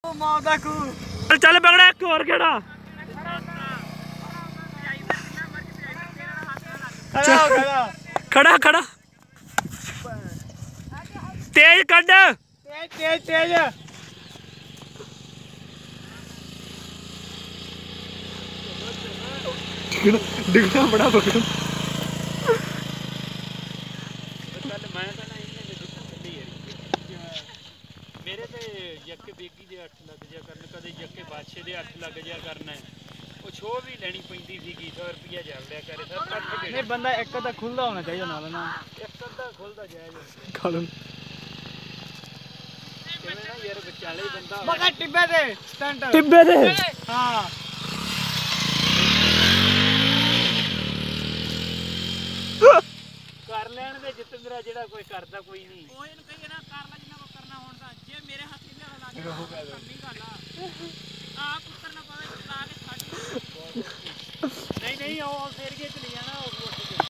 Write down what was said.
ਚੱਲ ਬਗੜਾ ਇੱਕ ਹੋਰ ਕਿਹੜਾ ਖੜਾ ਖੜਾ ਤੇਜ਼ ਕੱਢ ਤੇਜ਼ ਡਿੱਗਣਾ ਬੜਾ ਬਗੜਾ ਮੇਰੇ ਤੇ ਜੱਕੇ ਬੇਗੀ ਦੇ 8 ਲੱਗ ਜਾ ਕਰਨ ਕਦੇ ਜੱਕੇ ਬਾਦਸ਼ਾਹ ਦੇ 8 ਲੱਗ ਜਾ ਕਰਨਾ ਉਹ ਛੋ ਵੀ ਲੈਣੀ ਪੈਂਦੀ ਸੀਗੀ 100 ਰੁਪਿਆ ਜਲ ਲਿਆ ਕਰੇ ਸਰ ਨਹੀਂ ਬੰਦਾ ਇੱਕ ਤਾਂ ਖੁੱਲਦਾ ਹੋਣਾ ਚਾਹੀਦਾ ਨਾਲ ਨਾ ਇੱਕ ਅੱਧਾ ਖੁੱਲਦਾ ਜਾਇਜ਼ ਖਾਲੂ ਕਿਵੇਂ ਨਾ ਯਾਰ ਵਿਚਾਲੇ ਬੰਦਾ ਮਗਾ ਟਿੱਬੇ ਦੇ ਸਟੰਟ ਟਿੱਬੇ ਦੇ ਹਾਂ ਕਰ ਲੈਣ ਦੇ ਜਿਤਨਾ ਜਿਹੜਾ ਕੋਈ ਕਰਦਾ ਕੋਈ ਨਹੀਂ ਉਹ ਇਹਨੂੰ ਕਹੀਏ ਨਾ ਕਰ ਲੈ ਜਿੰਨਾ ਕੋ ਕਰਨਾ ਹੁਣ ਤਾਂ ਜੇ ਮੇਰੇ ਹੱਥ ਇੰਨਾ ਲੱਗ ਗਿਆ ਕਰਨੀ ਗੱਲ ਆ ਆਪ ਕਰਨਾ ਪਵੇ ਲਾ ਕੇ ਛੱਡ ਨਹੀਂ ਉਹ ਫੇਰ ਕੇ ਚਲੀ ਜਾਣਾ ਉਹ